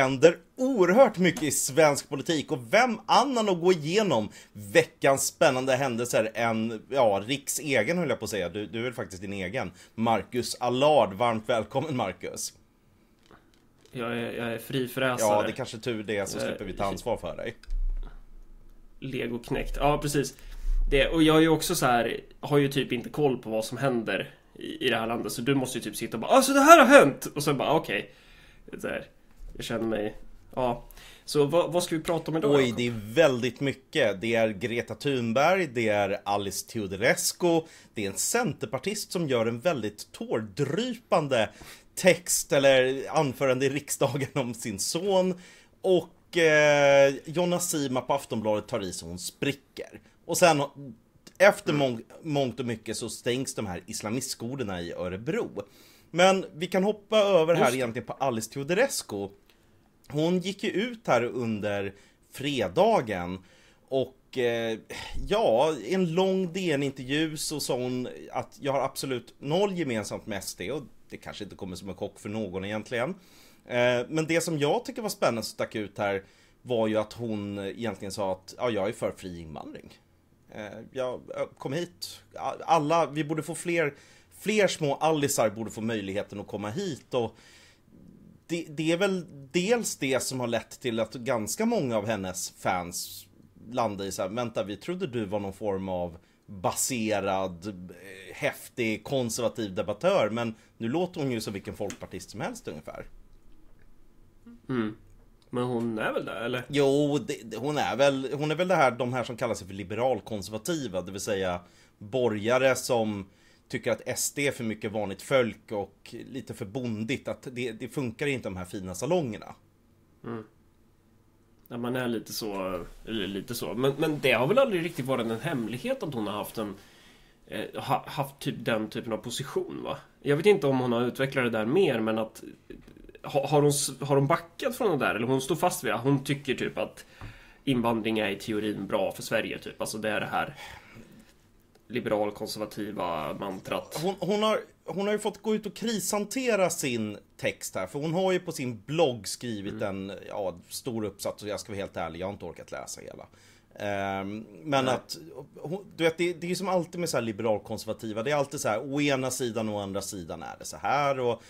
händer oerhört mycket i svensk politik. Och vem annan att gå igenom veckans spännande händelser än, Riks egen höll jag på att säga. Du är väl faktiskt din egen. Marcus Allard, varmt välkommen Marcus. Jag är frifräsare. Ja, det är kanske tur det, så slipper vi ta ansvar för dig. Legoknäckt, ja precis. Och jag är ju också så här, har ju typ inte koll på vad som händer i det här landet. Så du måste ju typ sitta och bara, alltså det här har hänt! Och sen bara, okej. Jag känner mig, ja. Så vad ska vi prata om idag? Oj, det är väldigt mycket. Det är Greta Thunberg, det är Alice Teodorescu, det är en centerpartist som gör en väldigt tårdrypande text eller anförande i riksdagen om sin son. Och Jonna Sima på Aftonbladet tar i så hon spricker. Och sen efter mångt och mycket så stängs de här islamistskolorna i Örebro. Men vi kan hoppa över här egentligen på Alice Teodorescu. Hon gick ju ut här under fredagen och i en lång DN-intervju så sa hon att jag har absolut noll gemensamt med SD, och det kanske inte kommer som en chock för någon egentligen. Men det som jag tycker var spännande som stack ut här var ju att hon egentligen sa att jag är för fri invandring. Jag kom hit. Alla, vi borde få fler små allisar borde få möjligheten att komma hit, och det är väl dels det som har lett till att ganska många av hennes fans landar i så här, vänta, vi trodde du var någon form av baserad, häftig, konservativ debattör, men nu låter hon ju som vilken folkpartist som helst ungefär. Men hon är väl där, eller? Jo, hon är väl det här, de här som kallar sig för liberalkonservativa, det vill säga borgare som tycker att SD är för mycket vanligt folk och lite för bondigt, att det funkar inte de här fina salongerna. Ja, man är lite så. Men det har väl aldrig riktigt varit en hemlighet att hon har haft typ den typen av position, va? Jag vet inte om hon har utvecklat det där mer, men att har hon backat från det där, eller hon står fast vid att hon tycker typ att invandring är i teorin bra för Sverige typ, alltså det är det här liberalkonservativa mantrat. Hon har ju fått gå ut och krishantera sin text här, för hon har ju på sin blogg skrivit en stor uppsats, och jag ska vara helt ärlig, jag har inte orkat läsa hela. Men att du vet, det är ju som alltid med så här liberalkonservativa, det är alltid så här, å ena sidan och å andra sidan är det så här, och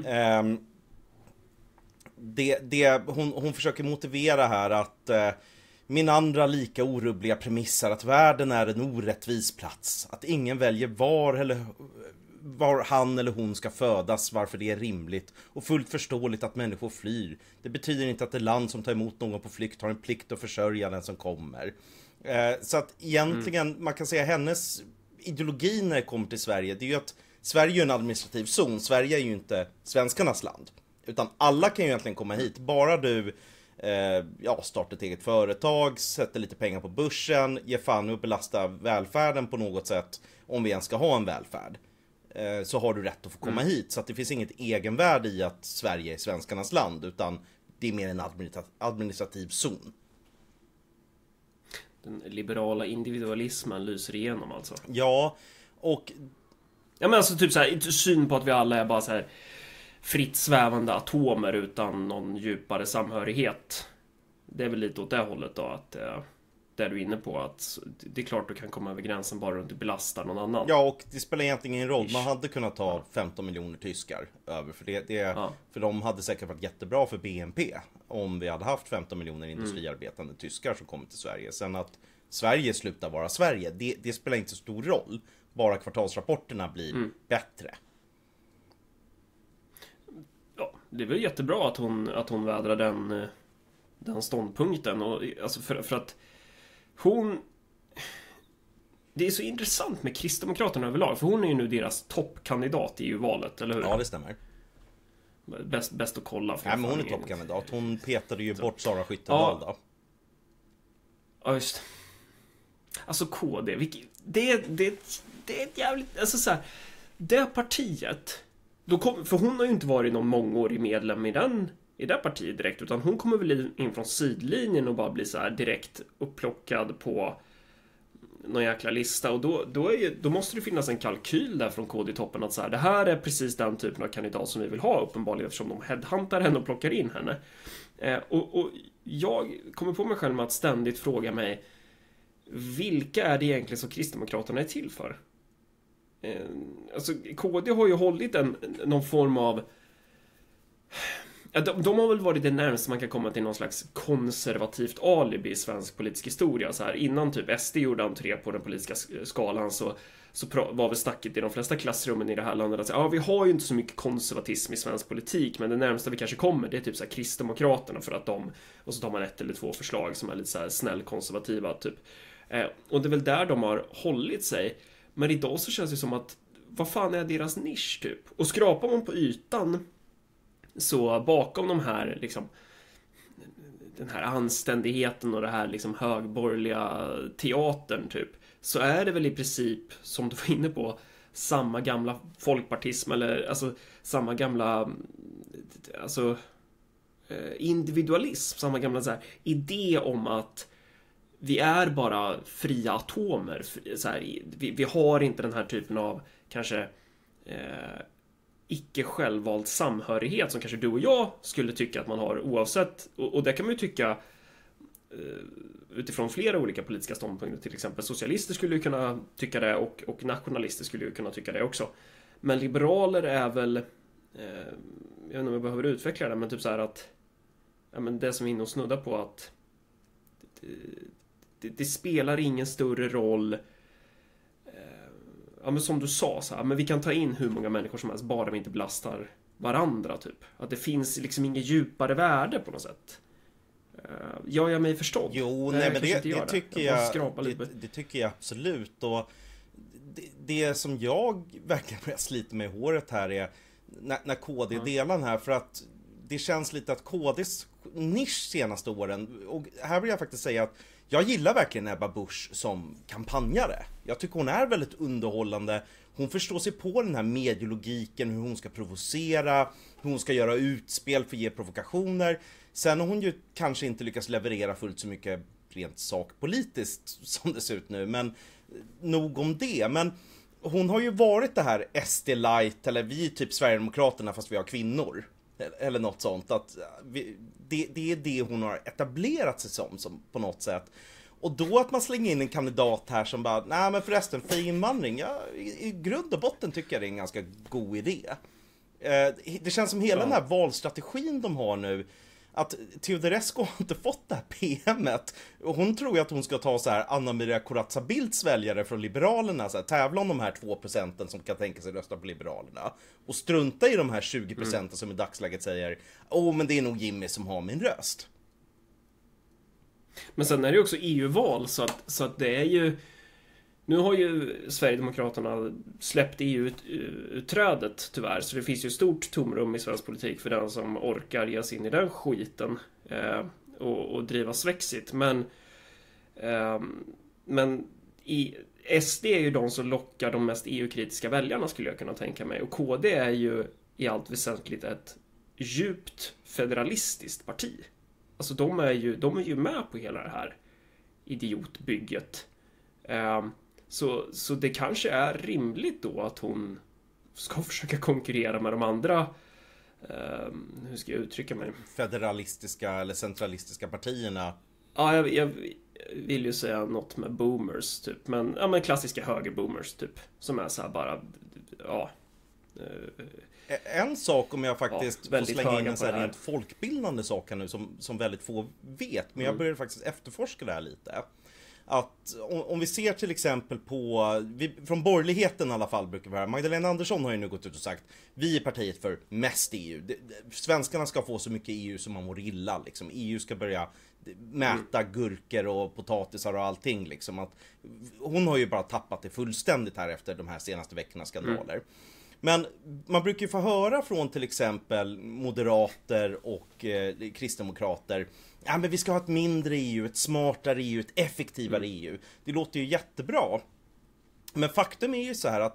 hon försöker motivera här att min andra lika orubbliga premiss är att världen är en orättvis plats, att ingen väljer var han eller hon ska födas, varför det är rimligt och fullt förståeligt att människor flyr. Det betyder inte att det land som tar emot någon på flykt har en plikt att försörja den som kommer. Så att egentligen, man kan säga hennes ideologi när det kommer till Sverige, det är ju att Sverige är en administrativ zon. Sverige är ju inte svenskarnas land, utan alla kan ju egentligen komma hit. Bara du startar ett eget företag, sätter lite pengar på börsen, ger fan och belasta välfärden på något sätt, om vi ens ska ha en välfärd, så har du rätt att få komma hit. Så att det finns inget egenvärde i att Sverige är svenskarnas land, utan det är mer en administrativ zon. Den liberala individualismen lyser igenom alltså. Ja, och men alltså typ så här, syn på att vi alla är bara så här fritt svävande atomer utan någon djupare samhörighet. Det är väl lite åt det hållet då, att där du är inne på att det är klart du kan komma över gränsen bara du inte belastar någon annan. Ja, och det spelar egentligen ingen roll. Man hade kunnat ta 15 miljoner tyskar över, för för de hade säkert varit jättebra för BNP om vi hade haft 15 miljoner industriarbetande tyskar som kommer till Sverige. Sen att Sverige slutar vara Sverige, det spelar inte så stor roll. Bara kvartalsrapporterna blir bättre. Ja, det är väl jättebra att hon vädrar den ståndpunkten, och alltså för att hon, det är så intressant med Kristdemokraterna överlag, för hon är ju nu deras toppkandidat i EU-valet, eller hur? Ja, det stämmer. Bäst att kolla. Ja, men hon är toppkandidat. Hon petade ju bort Sara Skyttedal då. Ja, just. Alltså KD, det är ett jävligt, alltså så här, det partiet för hon har ju inte varit någon mångårig medlem i det partiet direkt, utan hon kommer väl in från sidlinjen och bara bli så här direkt upplockad på någon jäkla lista, och då måste det finnas en kalkyl där från KD-toppen att så här, det här är precis den typen av kandidat som vi vill ha, uppenbarligen, eftersom de headhuntar henne och plockar in henne. Och jag kommer på mig själv med att ständigt fråga mig, vilka är det egentligen som Kristdemokraterna är till för? Alltså KD har ju hållit någon form av... De har väl varit det närmaste man kan komma till någon slags konservativt alibi i svensk politisk historia. Så här, innan typ SD gjorde entré på den politiska skalan så var väl snacket i de flesta klassrummen i det här landet att säga, vi har ju inte så mycket konservatism i svensk politik, men det närmaste vi kanske kommer, det är typ så här Kristdemokraterna, för att och så tar man 1 eller 2 förslag som är lite så här snällkonservativa typ. Och det är väl där de har hållit sig. Men idag så känns det som att, vad fan är deras nisch typ? Och skrapar man på ytan, så bakom de här liksom, den här anständigheten och det här liksom högborgerliga teatern typ, så är det väl i princip, som du var inne på, samma gamla folkpartism, eller alltså samma gamla individualism, samma gamla så här, idé om att vi är bara fria atomer. Så här, vi har inte den här typen av kanske icke självvald samhörighet som kanske du och jag skulle tycka att man har oavsett. Och det kan man ju tycka utifrån flera olika politiska ståndpunkter. Till exempel socialister skulle ju kunna tycka det, och nationalister skulle ju kunna tycka det också. Men liberaler är väl, jag vet inte om jag behöver utveckla det, men typ så här att men det som är inne och snudda på att det spelar ingen större roll. Men som du sa så här, men vi kan ta in hur många människor som helst bara vi inte belastar varandra typ. Att det finns liksom inget djuppare värde på något sätt. Gör jag mig förstådd? Jo, nej, men det tycker jag absolut. Och det som jag verkligen börjar slita med i håret här är när KD delar den här, för att det känns lite att KDs nisch senaste åren, och här vill jag faktiskt säga att jag gillar verkligen Ebba Busch som kampanjare. Jag tycker hon är väldigt underhållande. Hon förstår sig på den här medielogiken, hur hon ska provocera, hur hon ska göra utspel för att ge provokationer. Sen har hon ju kanske inte lyckats leverera fullt så mycket rent sakpolitiskt som det ser ut nu, men nog om det. Men hon har ju varit det här SD-light, eller vi är typ Sverigedemokraterna fast vi har kvinnor. Eller något sånt. Att det är det hon har etablerat sig som på något sätt. Och då att man slänger in en kandidat här som bara, nej men förresten, för invandring, i grund och botten tycker jag det är en ganska god idé. Det känns som hela den här valstrategin de har nu, att Teodorescu har inte fått det här PM:et. Och hon tror ju att hon ska ta så här Anna-Maria Corazza Bildts väljare från Liberalerna, så här, tävla om de här 2% som kan tänka sig rösta på Liberalerna. Och strunta i de här 20% som i dagsläget säger, men det är nog Jimmy som har min röst. Men sen är det ju också EU-val, så att det är ju... Nu har ju Sverigedemokraterna släppt EU-utträdet tyvärr, så det finns ju stort tomrum i svensk politik för den som orkar ge sig in i den skiten och driva svexit. Men SD är ju de som lockar de mest EU-kritiska väljarna, skulle jag kunna tänka mig. Och KD är ju i allt väsentligt ett djupt federalistiskt parti. Alltså de är ju med på hela det här idiotbygget. Så det kanske är rimligt då att hon ska försöka konkurrera med de andra, hur ska jag uttrycka mig? Federalistiska eller centralistiska partierna. Ja, jag vill ju säga något med boomers typ, men klassiska högerboomers typ, som är så här bara, en sak, om jag faktiskt får slänga in en sån här rent folkbildande sak här nu som väldigt få vet, men jag började faktiskt efterforska det här lite. Att om vi ser till exempel på, från borgerligheten i alla fall brukar vi höra, Magdalena Andersson har ju nu gått ut och sagt, vi är partiet för mest EU. Svenskarna ska få så mycket EU som man mår illa liksom. EU ska börja mäta gurkor och potatisar och allting liksom. Att hon har ju bara tappat det fullständigt här efter de här senaste veckornas skandaler. Men man brukar ju få höra från till exempel moderater och kristdemokrater, ja men vi ska ha ett mindre EU, ett smartare EU, ett effektivare EU. Det låter ju jättebra. Men faktum är ju så här att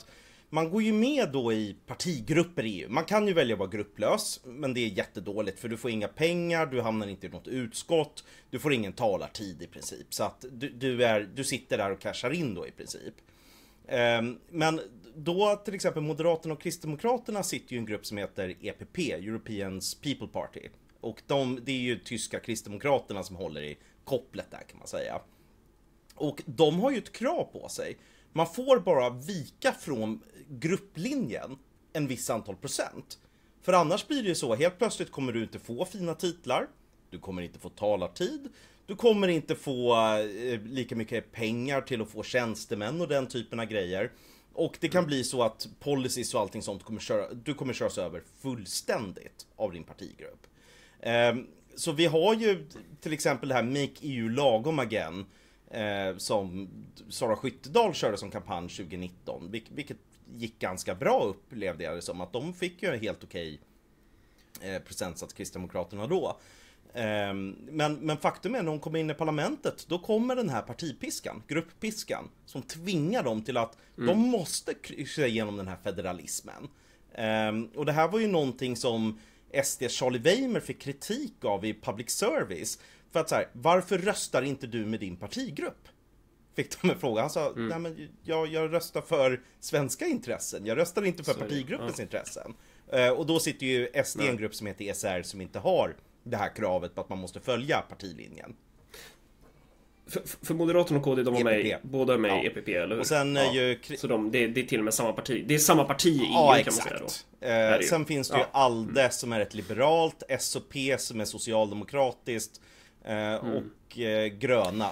man går ju med då i partigrupper i EU. Man kan ju välja att vara grupplös, men det är jättedåligt för du får inga pengar, du hamnar inte i något utskott, du får ingen talartid i princip. Så att du sitter där och cashar in då i princip. Men då till exempel Moderaterna och Kristdemokraterna sitter ju i en grupp som heter EPP, Europeans People Party. Och det är ju tyska Kristdemokraterna som håller i kopplet där kan man säga. Och de har ju ett krav på sig. Man får bara vika från grupplinjen en viss antal procent. För annars blir det ju så, helt plötsligt kommer du inte få fina titlar. Du kommer inte få talartid. Du kommer inte få lika mycket pengar till att få tjänstemän och den typen av grejer. Och det kan bli så att policies och allting sånt du kommer köras över fullständigt av din partigrupp. Så vi har ju till exempel det här Make EU lagom again, som Sara Skyttedal körde som kampanj 2019, vilket gick ganska bra, upplevde jag det som, att de fick ju en helt okej procentsats Kristdemokraterna då. Men faktum är, när de kommer in i parlamentet, då kommer den här partipiskan, grupppiskan, som tvingar dem till att de måste kryssa igenom den här federalismen. Och det här var ju någonting som SD Charlie Weimer fick kritik av i public service. För att så här, varför röstar inte du med din partigrupp? Fick de en fråga. Han sa, nej men jag röstar för svenska intressen. Jag röstar inte för partigruppens intressen. Och då sitter ju SD i en grupp som heter ESR som inte har det här kravet på att man måste följa partilinjen. För Moderaterna och KD, de var med, båda med i EPP, eller hur? Och sen ju... Så det är till och med samma parti. Det är samma parti i EU, kan man säga då. Sen finns det ju ALDE som är ett liberalt, SOP som är socialdemokratiskt, och gröna.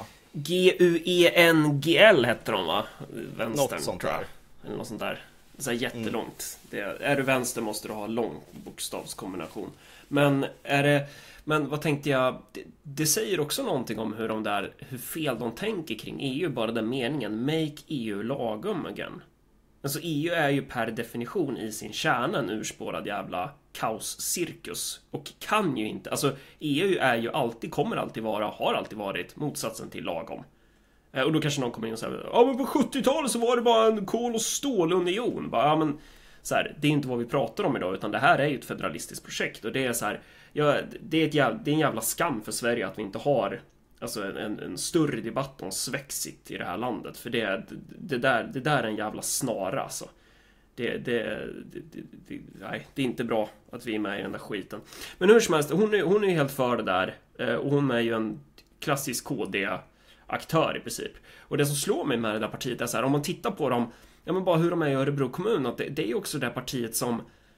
GUENGL hette de, va? Vänstern, något sånt där. Eller något sånt där. Så här jättelångt. Är du vänster måste du ha lång bokstavskombination. Men vad tänkte jag? Det säger också någonting om hur fel de tänker kring EU. Bara den meningen, make EU lagom again. Alltså EU är ju per definition i sin kärna en urspårad jävla kaoscirkus. Och kan ju inte, alltså EU är ju alltid, kommer alltid vara, har alltid varit motsatsen till lagom. Och då kanske någon kommer in och säger, ja men på 70-talet så var det bara en kol- och stålunion. Bara, ja men så här, det är inte vad vi pratar om idag, utan det här är ju ett federalistiskt projekt. Och det är så här, det är en jävla skam för Sverige att vi inte har alltså en större debatt om Svexit i det här landet. För det där är en jävla snara alltså. Nej, det är inte bra att vi är med i den där skiten. Men hur som helst, hon är ju helt för det där. Och hon är ju en klassisk KD-aktör i princip. Och det som slår mig med det där partiet är så här, om man tittar på dem, ja men bara hur de är i Örebro kommun, att det är ju också det partiet som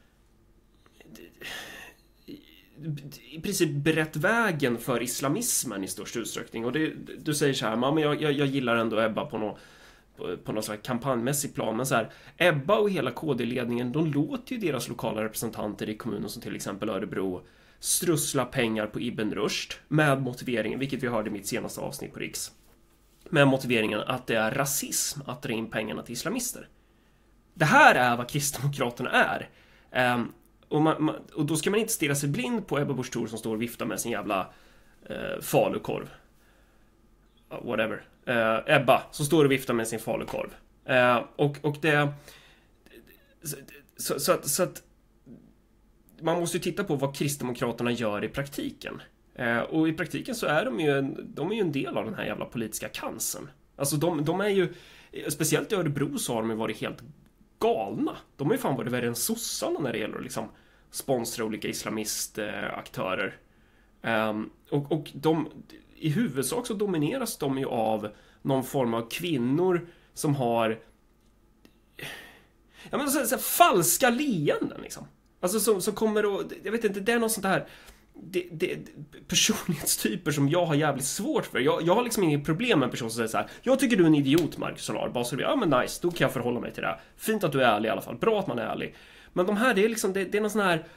i princip berett vägen för islamismen i störst utsträckning. Och du säger så här, men jag gillar ändå Ebba på någon slags kampanjmässig plan, men så här, Ebba och hela KD-ledningen, de låter ju deras lokala representanter i kommunen, som till exempel Örebro, strussla pengar på Ibn Rushd med motiveringen, vilket vi hörde i mitt senaste avsnitt på Riks, med motiveringen att det är rasism att dra in pengarna till islamister. Det här är vad Kristdemokraterna är. Och då ska man inte stirra sig blind på Ebba Busch Thor som står och viftar med sin jävla falukorv. Whatever. Ebba som står och viftar med sin falukorv. Och det... Så att man måste ju titta på vad Kristdemokraterna gör i praktiken. Och i praktiken så är de är ju en del av den här jävla politiska cancern. Alltså de är ju, speciellt i Örebro så har de ju varit helt galna. De har ju fan varit värre än sossarna när det gäller att liksom sponsra olika islamistaktörer. Och de, i huvudsak så domineras de ju av någon form av kvinnor som har, ja men så falska leenden liksom. Alltså som kommer och, jag vet inte, det är något sånt här personlighetstyper som jag har jävligt svårt för. Jag har liksom inget problem med en person som säger så här: jag tycker du är en idiot, Marcus Solar. Bara så ja men nice, då kan jag förhålla mig till det. Fint att du är ärlig i alla fall. Bra att man är ärlig. Men de här, det är liksom, det är någon sån här,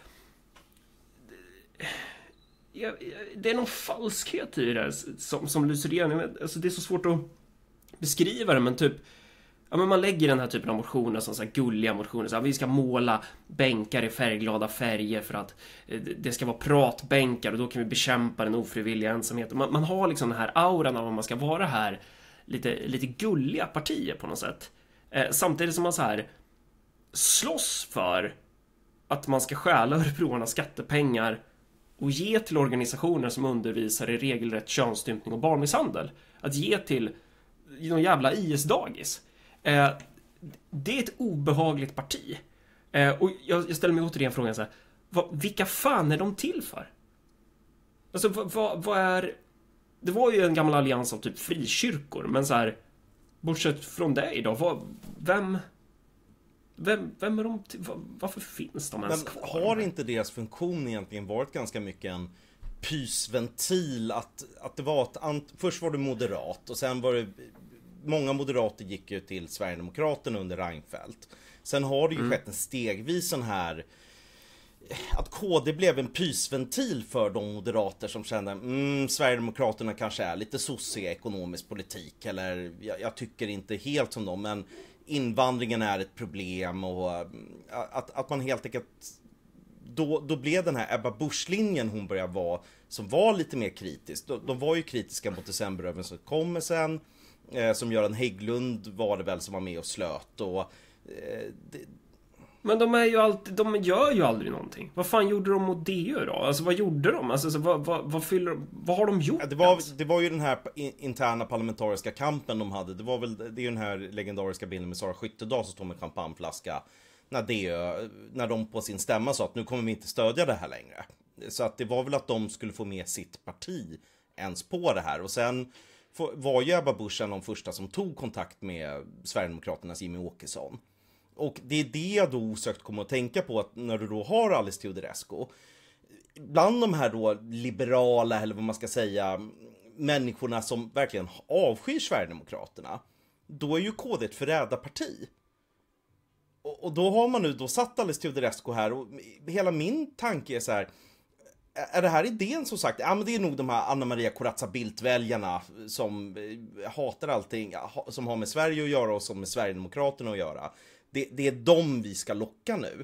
det är någon falskhet i det här som lyser igenom. Alltså det är så svårt att beskriva det, men typ, ja men man lägger den här typen av motioner som så här gulliga motioner, så här, vi ska måla bänkar i färgglada färger för att det ska vara pratbänkar och då kan vi bekämpa den ofrivilliga ensamheten. Man har liksom den här auran av att man ska vara här lite gulliga partier på något sätt. Samtidigt som man så här, slåss för att man ska stjäla örebroarnas skattepengar och ge till organisationer som undervisar i regelrätt könsstympning och barnmisshandel. Att ge till någon jävla IS-dagis. Det är ett obehagligt parti. Och jag ställer mig återigen frågan så här. Vilka fan är de till för? Alltså vad är... Det var ju en gammal allians av typ frikyrkor. Men så här, bortsett från det idag, vem är de till? Varför finns de ens kvar? Har inte deras funktion egentligen varit ganska mycket en pysventil? Att det var först var det moderat och sen var det... Många moderater gick ju till Sverigedemokraterna under Reinfeldt. Sen har det ju skett en stegvis sån här... Att KD blev en pysventil för de moderater som kände Sverigedemokraterna kanske är lite socioekonomisk politik. Eller jag tycker inte helt som dem, men invandringen är ett problem. Och att man helt enkelt... Då blev den här Ebba Busch-linjen hon började vara, som var lite mer kritisk. De var ju kritiska mot decemberöverenskommelsen. Som Göran Hägglund var det väl som var med och slöt. Och, Men de gör ju aldrig någonting. Vad fan gjorde de mot DÖ då? Alltså vad gjorde de? Alltså, vad har de gjort? Det var ju den här interna parlamentariska kampen de hade. Det är ju den här legendariska bilden med Sara Skyttedal som står med champagneflaska när de på sin stämma sa att nu kommer vi inte stödja det här längre. Så att det var väl att de skulle få med sitt parti ens på det här. Och sen var ju Ebba Busch en av de första som tog kontakt med Sverigedemokraternas Jimmie Åkesson. Och det är det jag då osökt kommer att tänka på, att när du då har Alice Teodorescu, bland de här då liberala, eller vad man ska säga, människorna som verkligen avskyr Sverigedemokraterna, då är ju KD ett förrädarparti. Och då har man nu då satt Alice Teodorescu här, och hela min tanke är så här: är det här idén som sagt? Ja, men det är nog de här Anna Maria Corazza Bildt-väljarna som hatar allting som har med Sverige att göra och som med Sverigedemokraterna att göra. Det är dem vi ska locka nu.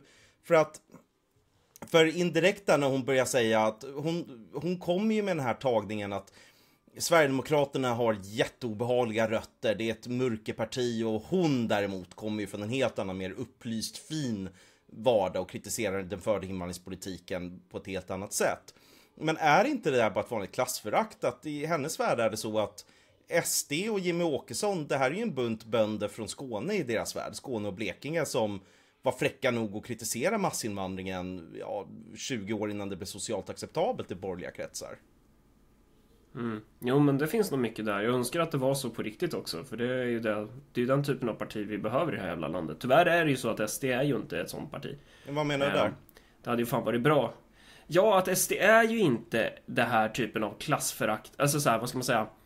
För indirekt där när hon börjar säga att hon kommer ju med den här tagningen att Sverigedemokraterna har jätteobehagliga rötter, det är ett mörkerparti, och hon däremot kommer ju från en helt annan, mer upplyst, fin vardag och kritiserar den förda invandringspolitiken på ett helt annat sätt. Men är inte det där bara ett vanligt klassförakt? Att i hennes värld är det så att SD och Jimmie Åkesson, det här är ju en bunt bönder från Skåne i deras värld, Skåne och Blekinge, som var fräcka nog att kritisera massinvandringen 20 år innan det blev socialt acceptabelt i borgerliga kretsar. Jo, men det finns nog mycket där. Jag önskar att det var så på riktigt också. För det är ju den typen av parti vi behöver i det här jävla landet. Tyvärr är det ju så att SD är ju inte ett sånt parti. Men vad menar du där? Det hade ju fan varit bra. Ja, att SD är ju inte det här typen av klassförakt. Alltså så här, vad ska man säga?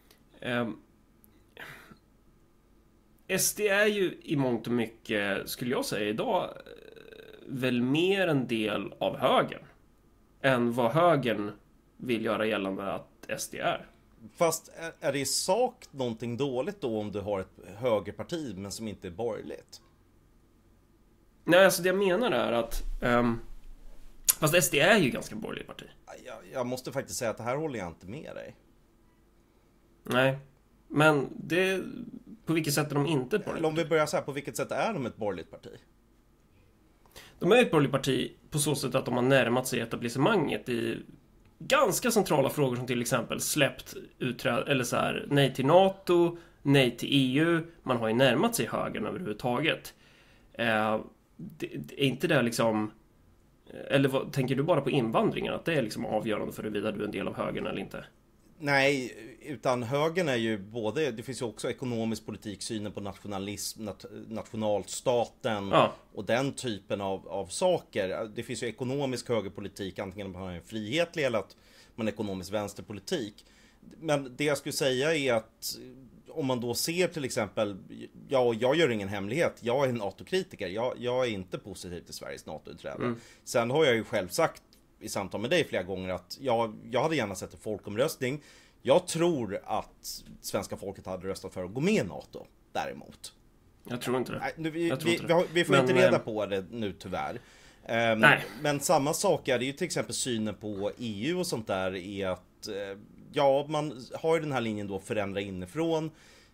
SD är ju i mångt och mycket, skulle jag säga idag, väl mer en del av högern än vad högern vill göra gällande att SD är. Fast är det i sak någonting dåligt då om du har ett högerparti men som inte är borgerligt? Nej, alltså det jag menar är att fast SD är ju ganska borgerligt parti. Jag måste faktiskt säga att det här håller jag inte med dig. Nej, men det... På vilket sätt är de inte ett borgerligt parti? Om vi börjar så här, på vilket sätt är de ett borgerligt parti? De är ett borgerligt parti på så sätt att de har närmat sig etablissemanget i ganska centrala frågor, som till exempel släppt eller så här, nej till NATO, nej till EU. Man har ju närmat sig högern överhuvudtaget. Är inte det liksom... Eller tänker du bara på invandringen? Att det är liksom avgörande för huruvida du är en del av högern eller inte? Nej, utan högern är ju både... Det finns ju också ekonomisk politik, synen på nationalism, nationalstaten och den typen av saker. Det finns ju ekonomisk högerpolitik, antingen man har en frihetlig eller att man har ekonomisk vänsterpolitik. Men det jag skulle säga är att om man då ser till exempel... Ja, jag gör ingen hemlighet. Jag är en NATO-kritiker. Jag är inte positiv till Sveriges NATO-utträde. Sen har jag ju själv sagt i samtal med dig flera gånger att jag hade gärna sett en folkomröstning. Jag tror att svenska folket hade röstat för att gå med i NATO däremot. Jag tror inte det. Nej, vi får inte reda på det nu tyvärr. Men samma sak är det ju till exempel synen på EU och sånt där, är att man har ju den här linjen då, förändra inifrån.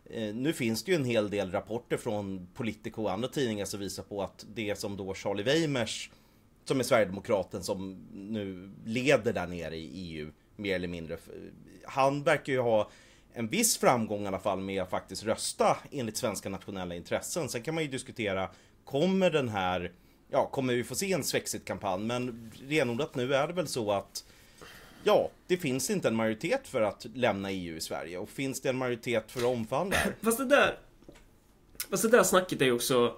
Nu finns det ju en hel del rapporter från Politico och andra tidningar som visar på att det som då Charlie Weimers, som är Sverigedemokraten som nu leder där nere i EU mer eller mindre, han verkar ju ha en viss framgång i alla fall med att faktiskt rösta enligt svenska nationella intressen. Sen kan man ju diskutera, kommer vi få se en Svexit-kampanj? Men renodlat nu är det väl så att det finns inte en majoritet för att lämna EU i Sverige. Och finns det en majoritet för att omförhandla? Fast det där snacket är ju också...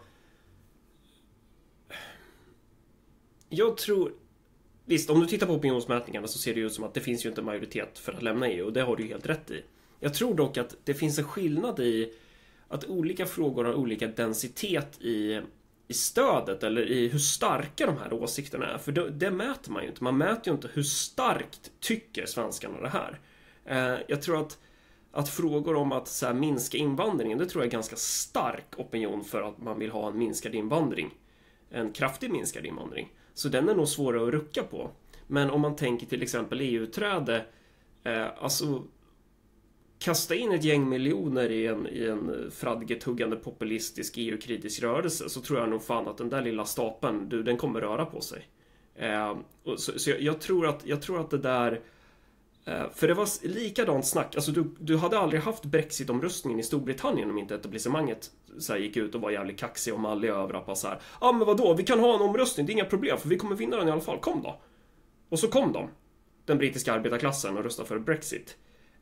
Jag tror... Visst, om du tittar på opinionsmätningarna så ser det ut som att det finns ju inte en majoritet för att lämna EU. Och det har du ju helt rätt i. Jag tror dock att det finns en skillnad i att olika frågor har olika densitet i stödet eller i hur starka de här åsikterna är. För det mäter man ju inte. Man mäter ju inte hur starkt tycker svenskarna det här. Jag tror att frågor om att så här, minska invandringen, det tror jag är ganska stark opinion för att man vill ha en minskad invandring. En kraftig minskad invandring. Så den är nog svårare att rucka på. Men om man tänker till exempel EU-träde, alltså kasta in ett gäng miljoner i en fradgetuggande populistisk EU-kritisk rörelse, så tror jag nog fan att den där lilla stapeln, den kommer röra på sig. Så jag tror att det där... För det var likadant snack. Alltså du hade aldrig haft Brexit-omröstningen i Storbritannien om inte etablissemanget så här, gick ut och var jävligt kaxig och mallig över att så här, men vadå, vi kan ha en omröstning, det är inga problem för vi kommer vinna den i alla fall, kom då. Och så kom de, den brittiska arbetarklassen, och röstade för Brexit.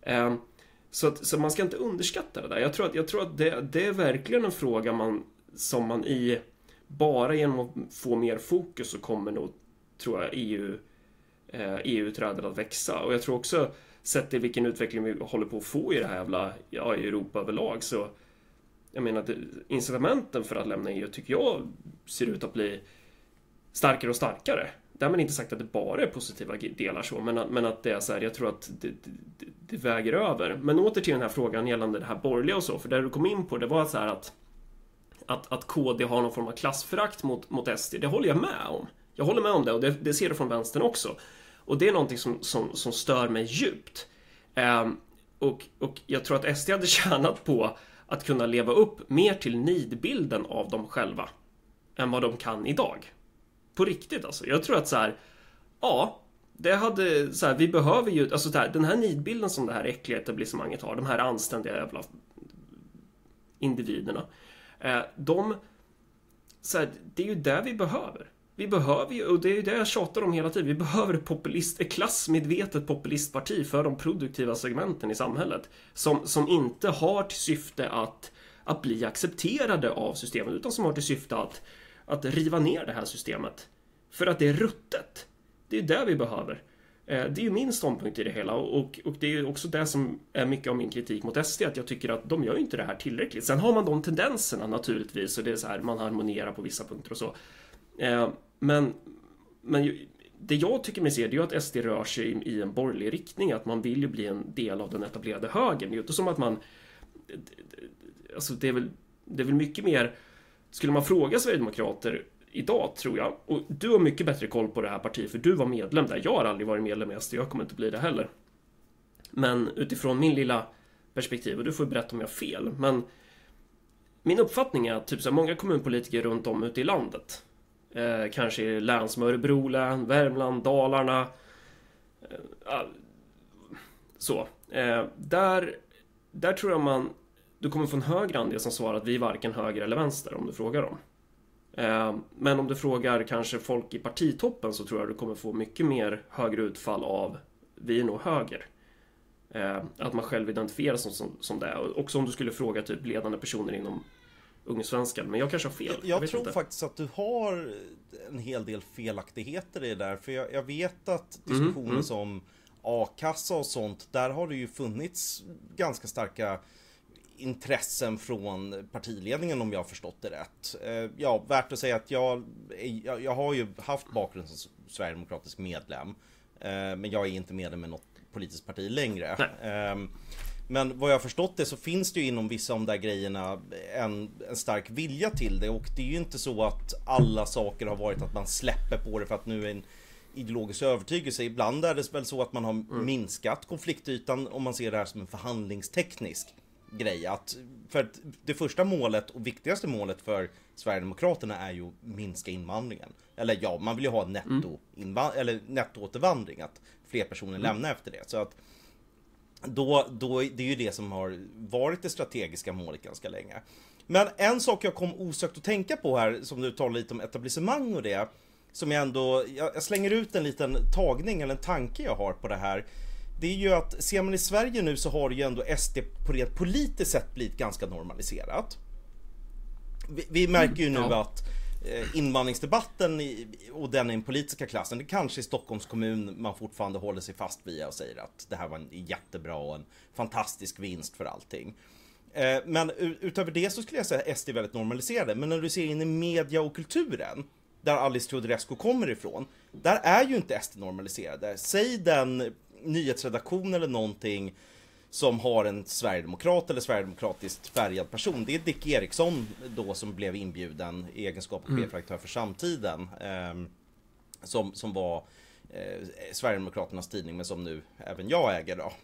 Så man ska inte underskatta det där. Jag tror att det är verkligen en fråga som man bara genom att få mer fokus så kommer nog, tror jag, EU-trädet att växa. Och jag tror också, sett i vilken utveckling vi håller på att få i det här jävla i Europa överlag, så jag menar, incitamenten för att lämna EU tycker jag ser ut att bli starkare och starkare. Därmed inte sagt att det bara är positiva delar så, men att det är så här, jag tror att det väger över. Men åter till den här frågan gällande det här borgerliga och så, för där du kom in på, det var så här att KD har någon form av klassförakt mot SD, det håller jag med om. Jag håller med om det, och det ser du från vänstern också. Och det är någonting som stör mig djupt. Och jag tror att SD hade tjänat på att kunna leva upp mer till nidbilden av dem själva än vad de kan idag. På riktigt alltså. Jag tror att så här, det hade så här, vi behöver ju, alltså så här, den här nidbilden som det här äckliga etablissemanget har, de här anständiga jävla individerna, så här, det är ju det vi behöver. Vi behöver ju, och det är ju det jag tjatar om hela tiden, vi behöver ett klassmedvetet populistparti för de produktiva segmenten i samhället som inte har till syfte att bli accepterade av systemet, utan som har till syfte att riva ner det här systemet för att det är ruttet. Det är det vi behöver. Det är ju min ståndpunkt i det hela, och det är ju också det som är mycket av min kritik mot SD, att jag tycker att de gör ju inte det här tillräckligt. Sen har man de tendenserna naturligtvis, och det är så här, man harmonerar på vissa punkter och så. Men det jag tycker mig se, det är ju att SD rör sig i en borgerlig riktning, att man vill ju bli en del av den etablerade högern. Det är ju inte som att man, alltså det är väl mycket mer, skulle man fråga Sverigedemokrater idag, tror jag, och du har mycket bättre koll på det här partiet för du var medlem där, jag har aldrig varit medlem i SD, jag kommer inte bli det heller, men utifrån min lilla perspektiv, och du får berätta om jag har fel, men min uppfattning är att typ så här, många kommunpolitiker runt om ute i landet, kanske i län som Örebro län, Värmland, Dalarna, där tror jag du kommer få en högre andel som svarar att vi är varken höger eller vänster om du frågar dem. Men om du frågar kanske folk i partitoppen, så tror jag du kommer få mycket mer högre utfall av vi är nog höger. Att man själv identifierar som det. Och också om du skulle fråga typ ledande personer inom Ungsvenskan, men jag kanske har fel. Jag tror inte faktiskt att du har en hel del felaktigheter i det där, för jag vet att diskussioner som a-kassa och sånt, där har det ju funnits ganska starka intressen från partiledningen, om jag har förstått det rätt. Värt att säga att jag har ju haft bakgrund som sverigedemokratisk medlem, men jag är inte medlem med något politiskt parti längre. Men vad jag har förstått det, så finns det ju inom vissa av de där grejerna en stark vilja till det, och det är ju inte så att alla saker har varit att man släpper på det för att nu är en ideologisk övertygelse. Ibland är det väl så att man har minskat konfliktytan om man ser det här som en förhandlingsteknisk grej. För att det första målet och viktigaste målet för Sverigedemokraterna är ju att minska invandringen. Eller ja, man vill ju ha nettoåtervandring, att fler personer lämnar efter det. Så att då det är ju det som har varit det strategiska målet ganska länge. Men en sak jag kom osökt att tänka på här, som du talar lite om etablissemang och det, som jag slänger ut en liten tagning eller en tanke jag har på det här. Det är ju att, ser man i Sverige nu, så har det ju ändå SD på det politiskt sätt blivit ganska normaliserat. Vi märker ju nu att invandringsdebatten och den politiska klassen, det kanske i Stockholms kommun man fortfarande håller sig fast vid och säger att det här var en jättebra och en fantastisk vinst för allting. Men utöver det så skulle jag säga att SD är väldigt normaliserade. Men när du ser in i media och kulturen, där Alice Teodorescu kommer ifrån, där är ju inte SD normaliserade. Säg den nyhetsredaktion eller någonting som har en sverigedemokrat eller sverigedemokratiskt färgad person. Det är Dick Eriksson då som blev inbjuden i egenskap av chefredaktör för Samtiden, som var Sverigedemokraternas tidning, men som nu även jag äger då.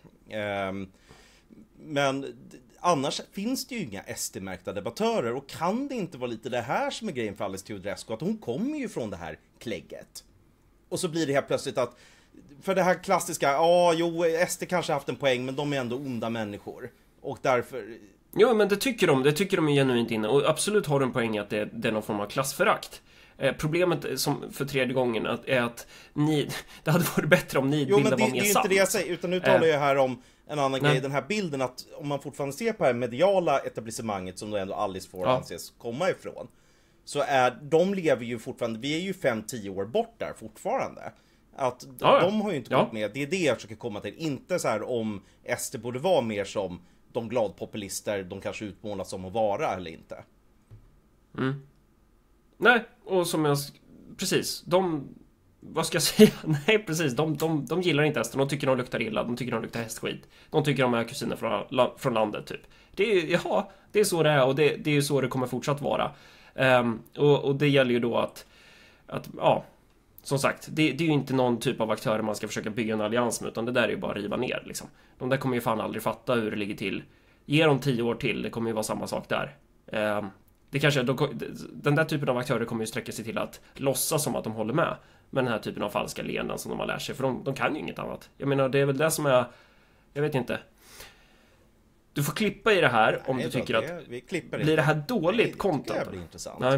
Men annars finns det ju inga SD-märkta debattörer, och kan det inte vara lite det här som är grejen för Alice Teodorescu, att hon kommer ju från det här klägget. Och så blir det helt plötsligt att, för det här klassiska, SD kanske har haft en poäng, men de är ändå onda människor. Och därför... Jo, men det tycker de är genuint inne. Och absolut har du en poäng att det är någon form av klassförakt. Problemet, som för tredje gången, är att det hade varit bättre om ni bilden var mer sant. Jo, men det är ju inte det jag säger, utan nu talar jag här om en annan grej. Den här bilden att om man fortfarande ser på det här mediala etablissemanget, som då ändå Alice får anses komma ifrån, så de lever ju fortfarande, vi är ju 5-10 år bort där fortfarande. Att de har ju inte gått med. Det är det jag försöker komma till. Inte så här om SD borde vara mer som de gladpopulister de kanske utmålas som att vara eller inte. Nej, och som jag... Precis, vad ska jag säga? Nej, precis, de gillar inte hästen. De tycker de luktar illa, de tycker de luktar hästskit. De tycker de är kusiner från landet, typ. Det är så det är, och det är ju så det kommer fortsatt vara. Och det gäller ju då att som sagt, det är ju inte någon typ av aktörer man ska försöka bygga en allians med, utan det där är ju bara att riva ner, liksom. De där kommer ju fan aldrig fatta hur det ligger till. Ge dem 10 år till, det kommer ju vara samma sak där. Den där typen av aktörer kommer ju sträcka sig till att låtsas som att de håller med den här typen av falska leenden som de har lärt sig, för de kan ju inget annat. Jag menar, det är väl det som är... Jag vet inte. Du får klippa i det här om du tycker att... Blir det här dåligt content? Det blir intressant. Nej.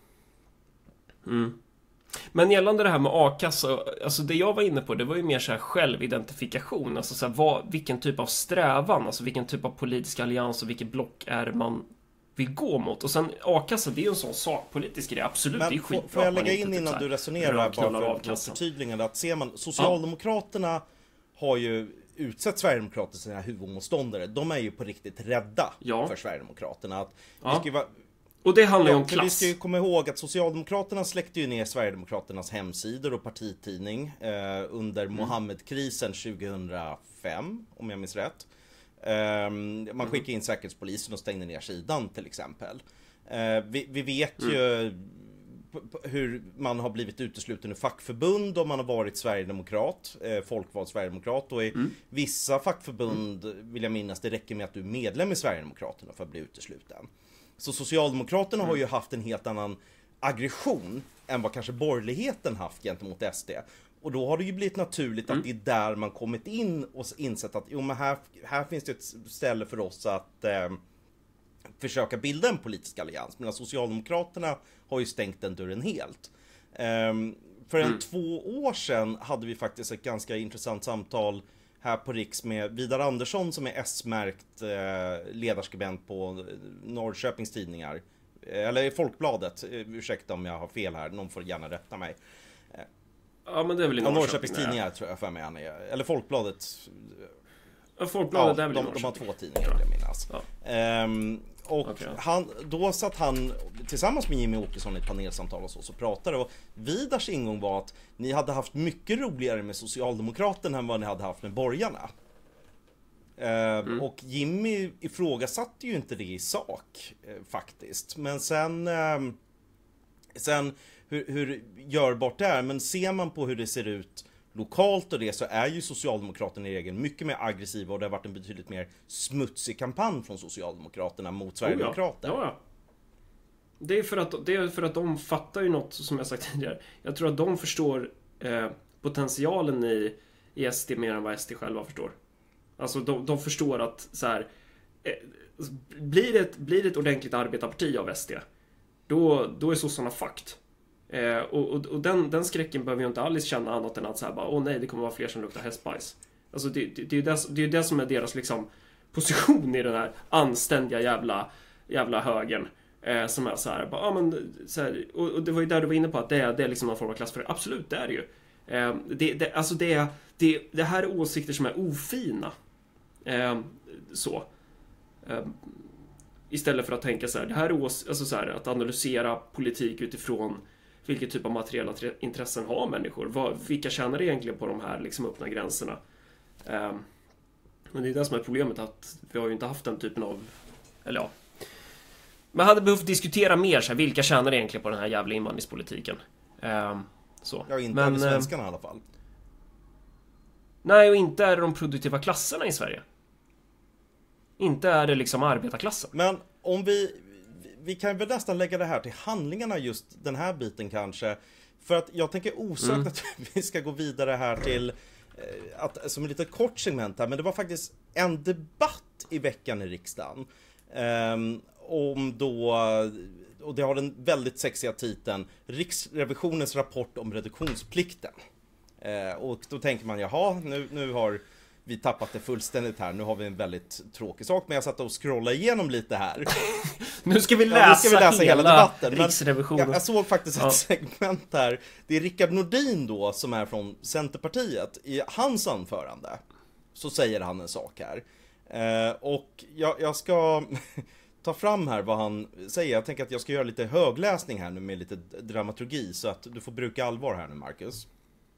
Men gällande det här med a-kassa, alltså det jag var inne på, det var ju mer så här självidentifikation. Alltså så här, vilken typ av strävan, alltså vilken typ av politisk allians och vilket block är man vill gå mot. Och sen a-kassa, det är ju en sån sakpolitisk grej. Absolut, men det är skitbra. Får jag lägga in innan du resonerar bara för förtydligande, att ser man, Socialdemokraterna har ju utsett Sverigedemokraterna till sina huvudmotståndare. De är ju på riktigt rädda för Sverigedemokraterna. Att det ska vara... Och det handlar ju om klass. Vi ska ju komma ihåg att Socialdemokraterna släckte ju ner Sverigedemokraternas hemsidor och partitidning under Mohammed-krisen 2005, om jag minns rätt. Man skickade in säkerhetspolisen och stängde ner sidan till exempel. Vi vet ju hur man har blivit utesluten ur fackförbund om man har varit sverigedemokrat, folkvald sverigedemokrat, och i vissa fackförbund vill jag minnas det räcker med att du är medlem i Sverigedemokraterna för att bli utesluten. Så Socialdemokraterna har ju haft en helt annan aggression än vad kanske borgerligheten haft gentemot SD. Och då har det ju blivit naturligt att det är där man kommit in och insett att men här finns det ett ställe för oss att försöka bilda en politisk allians. Men Socialdemokraterna har ju stängt den dörren helt. För 2 år sedan hade vi faktiskt ett ganska intressant samtal här på Riks med Vidar Andersson, som är S-märkt ledarskribent på Norrköpings tidningar. Eller Folkbladet, ursäkta om jag har fel här, någon får gärna rätta mig. Ja, men det är väl i Norrköpings tidningar tror jag för mig han är. Eller Folkbladet. Ja, Folkbladet är väl de har 2 tidningar vill jag minnas. Och då satt han tillsammans med Jimmy Åkesson i ett panelsamtal och så pratade, och Vidars ingång var att ni hade haft mycket roligare med Socialdemokraterna än vad ni hade haft med borgarna. Och Jimmy ifrågasatte ju inte det i sak faktiskt. Men sen hur görbart det är, men ser man på hur det ser ut lokalt och det, så är ju Socialdemokraterna i regel mycket mer aggressiva, och det har varit en betydligt mer smutsig kampanj från Socialdemokraterna mot Sverigedemokrater. Ja. Det är för att de fattar ju något, som jag sagt tidigare. Jag tror att de förstår potentialen i SD mer än vad SD själva förstår. Alltså de förstår att så här, blir det ett ordentligt arbetarparti av SD, då är sossarna fucked. Och den skräcken behöver jag inte alls känna, annat än att så här bara, nej, det kommer vara fler som luktar hästbajs. Alltså det är det som är deras liksom position i den här anständiga jävla högen. Som är så här, bara, men, så här, och det var ju där du var inne på, att det är liksom någon form av klassförakt. Absolut, det är det ju. Det här är åsikter som är ofina. Istället för att tänka så här, det här är alltså så här, att analysera politik utifrån vilken typ av materiella intressen har människor. Vilka tjänar egentligen på de här liksom öppna gränserna? Men det är det som är problemet, att vi har ju inte haft den typen av, eller ja, man hade behövt diskutera mer så här, vilka tjänar egentligen på den här jävla invandringspolitiken. Så. Ja, inte av svenskarna i alla fall. Nej, och inte är det de produktiva klasserna i Sverige. Inte är det liksom arbetarklassen. Men om vi kan väl nästan lägga det här till handlingarna, just den här biten kanske. För att jag tänker osökt att vi ska gå vidare här till som en lite kort segment här. Men det var faktiskt en debatt i veckan i riksdagen. Om då, och det har den väldigt sexiga titeln, Riksrevisionens rapport om reduktionsplikten. Och då tänker man, jaha, nu har vi tappat det fullständigt här. Nu har vi en väldigt tråkig sak, men jag satt och scrollade igenom lite här. Nu ska vi läsa hela debatten. Riksrevisionen. Jag såg faktiskt ett segment här. Det är Rickard Nordin då, som är från Centerpartiet. I hans anförande så säger han en sak här. Och jag ska ta fram här vad han säger. Jag tänker att jag ska göra lite högläsning här nu med lite dramaturgi, så att du får bruka allvar här nu, Marcus.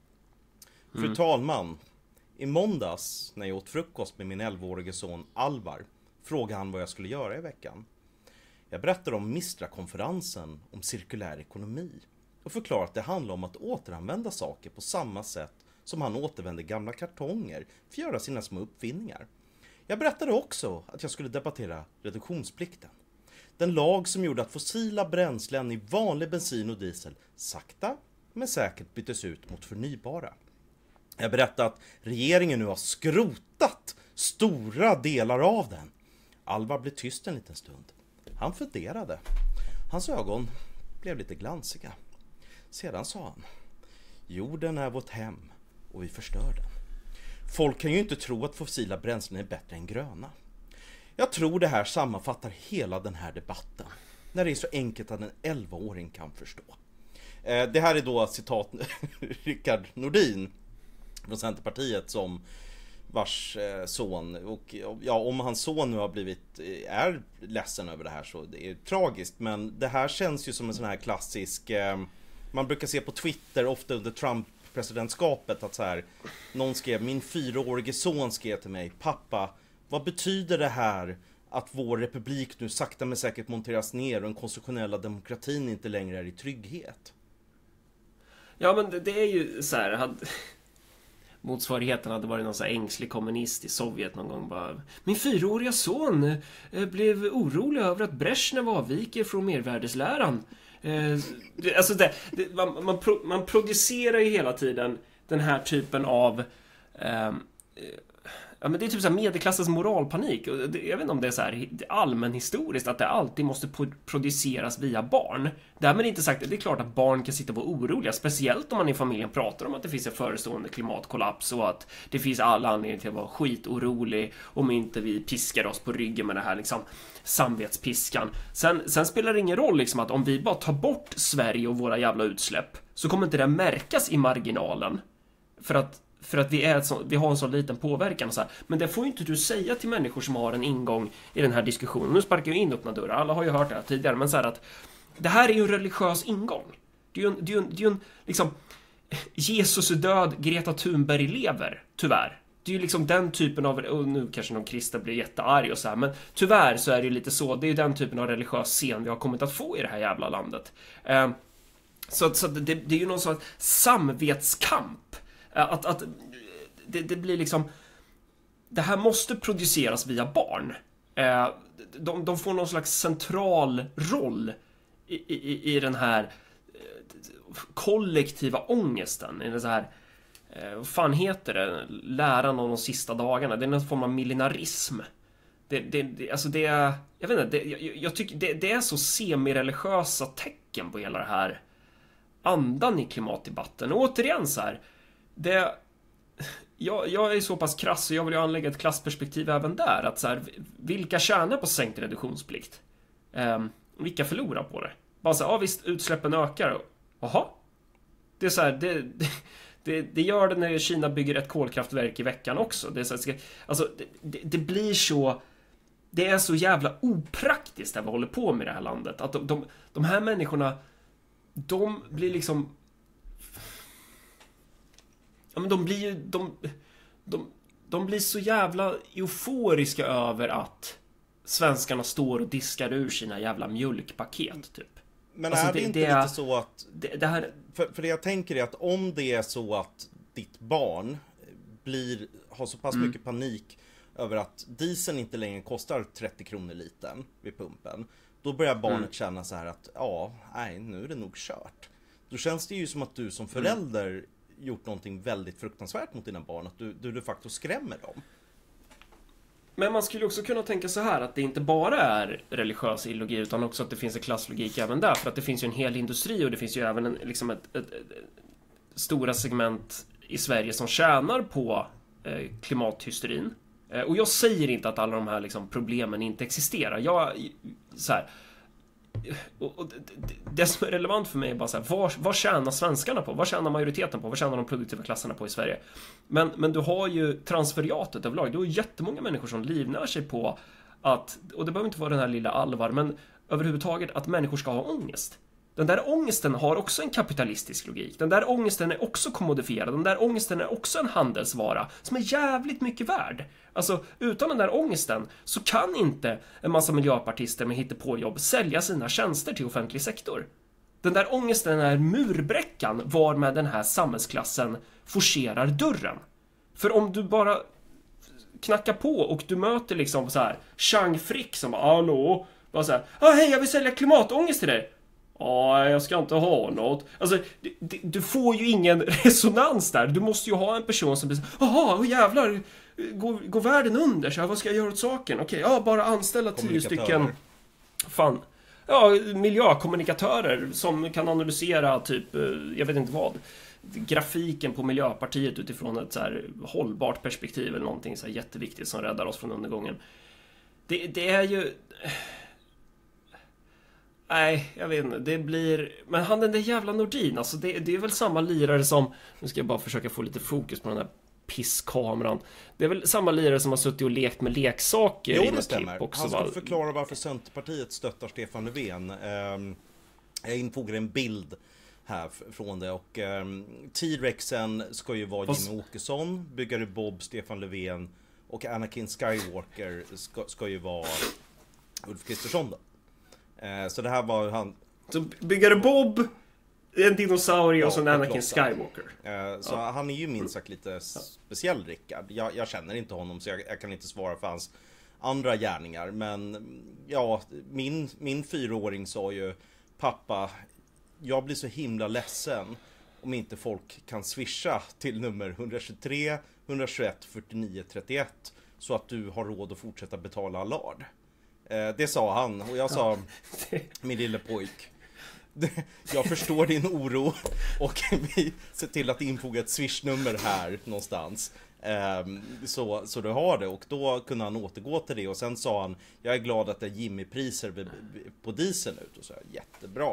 Fru talman, i måndags när jag åt frukost med min 11-årige son Alvar frågade han vad jag skulle göra i veckan. Jag berättade om Mistra-konferensen om cirkulär ekonomi och förklarade att det handlar om att återanvända saker på samma sätt som han återvände gamla kartonger för att göra sina små uppfinningar. Jag berättade också att jag skulle debattera reduktionsplikten. Den lag som gjorde att fossila bränslen i vanlig bensin och diesel sakta men säkert byttes ut mot förnybara. Jag berättade att regeringen nu har skrotat stora delar av den. Alvar blev tyst en liten stund. Han funderade. Hans ögon blev lite glansiga. Sedan sa han: jorden är vårt hem och vi förstör den. Folk kan ju inte tro att fossila bränslen är bättre än gröna. Jag tror det här sammanfattar hela den här debatten, när det är så enkelt att en 11-åring kan förstå. Det här är då citat Rickard Nordin från Centerpartiet, som vars son, och ja, om hans son nu är ledsen över det här, så det är tragiskt, men det här känns ju som en sån här klassisk, man brukar se på Twitter ofta under Trump-presidentskapet att så här, någon skrev, min 4-årige son skrev till mig: pappa, vad betyder det här att vår republik nu sakta men säkert monteras ner och den konstitutionella demokratin inte längre är i trygghet? Ja, men det är ju så här, motsvarigheten hade varit någon så här ängslig kommunist i Sovjet någon gång bara: min 4-åriga son blev orolig över att Brezhnev avviker från mervärdesläran. Alltså man producerar ju hela tiden den här typen av ja, men det är typ så här medelklassens moralpanik. Jag vet inte om det är så här allmänhistoriskt att det alltid måste produceras via barn. Därmed inte sagt, det är klart att barn kan sitta och vara oroliga, speciellt om man i familjen pratar om att det finns en förestående klimatkollaps och att det finns alla anledningar till att vara skitorolig om inte vi piskar oss på ryggen med det här liksom samvetspiskan. Sen spelar det ingen roll liksom att om vi bara tar bort Sverige och våra jävla utsläpp, så kommer inte det märkas i marginalen. För att vi har en sån liten påverkan och så här. Men det får ju inte du säga till människor som har en ingång i den här diskussionen. Nu sparkar jag in öppna dörrar, alla har ju hört det här tidigare, men så här att det här är ju en religiös ingång. Det är ju en liksom, Jesus är död, Greta Thunberg lever, tyvärr. Det är ju liksom den typen av, och nu kanske någon kristen blir jättearg och så här, men tyvärr så är det ju lite så. Det är ju den typen av religiös scen vi har kommit att få i det här jävla landet. Så det är ju någon sorts samvetskamp Att det blir liksom... Det här måste produceras via barn. De får någon slags central roll i den här kollektiva ångesten. I den så här... Vad fan heter det? Läran om de sista dagarna. Det är någon form av millenarism. Alltså det är... Jag vet inte, jag tycker det är så semireligiösa tecken på hela det här andan i klimatdebatten. Och återigen så här... Jag är så pass krass och jag vill ju anlägga ett klassperspektiv även där. Att så här, vilka tjänar på sänkt reduktionsplikt? Vilka förlorar på det? Bara så här, ja visst, utsläppen ökar. Jaha. Det är så här, det gör det när Kina bygger ett kolkraftverk i veckan också. Det är så här, alltså, det blir så... Det är så jävla opraktiskt det vi håller på med i det här landet. Att de här människorna, de blir liksom... Ja, men de blir ju... De blir så jävla euforiska över att svenskarna står och diskar ur sina jävla mjölkpaket, typ. Men alltså, är det inte lite så att... Det här... För det jag tänker är att om det är så att ditt barn har så pass mycket panik över att dieseln inte längre kostar 30 kronor liten vid pumpen, då börjar barnet känna så här att nu är det nog kört. Då känns det ju som att du som förälder gjort någonting väldigt fruktansvärt mot dina barn, att du de facto skrämmer dem. Men man skulle också kunna tänka så här att det inte bara är religiös ideologi utan också att det finns en klasslogik även där, för att det finns ju en hel industri och det finns ju även ett stora segment i Sverige som tjänar på klimathysterin. Och jag säger inte att alla de här liksom problemen inte existerar. Det som är relevant för mig är bara så här, vad tjänar svenskarna på? Vad tjänar majoriteten på? Vad tjänar de produktiva klasserna på i Sverige? Men du har ju transferiatet överlag. Du har jättemånga människor som livnär sig på att, och det behöver inte vara den här lilla Alvar, men överhuvudtaget att människor ska ha ångest. Den där ångesten har också en kapitalistisk logik. Den där ångesten är också kommodifierad. Den där ångesten är också en handelsvara som är jävligt mycket värd. Alltså, utan den där ångesten så kan inte en massa miljöpartister med hittepåjobb sälja sina tjänster till offentlig sektor. Den där ångesten är murbräckan var med den här samhällsklassen forcerar dörren. För om du bara knackar på och du möter liksom så här Chang Frick som bara, hallå, bara så här, hej, jag vill sälja klimatångest till dig. Jag ska inte ha något. Alltså, du får ju ingen resonans där. Du måste ju ha en person som blir så, jävlar, går världen under? Så här, vad ska jag göra åt saken? Okej, bara anställa 10 stycken miljökommunikatörer som kan analysera typ, jag vet inte vad, grafiken på Miljöpartiet utifrån ett så här hållbart perspektiv eller någonting så här jätteviktigt som räddar oss från undergången. Det är ju... Nej, jag vet inte, det blir... Men han den där jävla Nordin, alltså det är väl samma lirare som... Nu ska jag bara försöka få lite fokus på den där pisskameran. Det är väl samma lirare som har suttit och lekt med leksaker. Jo, det stämmer. Också, han ska förklara varför Centerpartiet stöttar Stefan Löfven. Jag infogar en bild här från det. Och T-Rexen ska ju vara Jimmy Åkesson, byggare Bob, Stefan Löfven, och Anakin Skywalker ska ju vara Ulf Kristersson då. Så det här var han... Så byggare Bob, en dinosaurie och så en Anakin Skywalker. Så han är ju minst sagt lite speciell, Rickard. Jag känner inte honom, så jag kan inte svara för hans andra gärningar. Men ja, min 4-åring sa ju, pappa, jag blir så himla ledsen om inte folk kan swisha till nummer 123 121 49 31 så att du har råd att fortsätta betala Allard. Det sa han, och jag sa, min lille pojk, jag förstår din oro och vi ser till att infoga ett swishnummer här någonstans, så du har det. Och då kunde han återgå till det, och sen sa han, jag är glad att det är Jimmy-priser på diesel nu. Och så här, jättebra.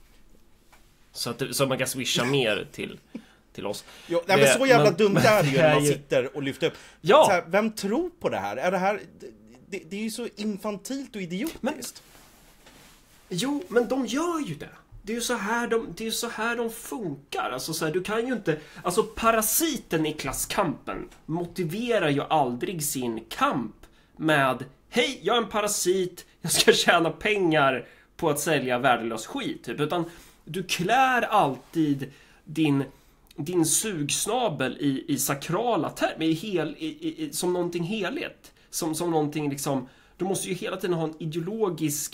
Så man kan swisha mer till oss. Jo, nej, men så jävla dumt är det ju när man sitter och lyfter upp. Så här, vem tror på det här? Är det här... Det är ju så infantilt och idiotiskt. Men de gör ju det. Det är ju så här de funkar. Alltså så här, du kan ju inte... Alltså parasiten i klasskampen motiverar ju aldrig sin kamp med, hej, jag är en parasit, jag ska tjäna pengar på att sälja värdelös skit typ. Utan du klär alltid din din sugsnabel i sakrala termer, som någonting heligt. Som någonting liksom, du måste ju hela tiden ha en ideologisk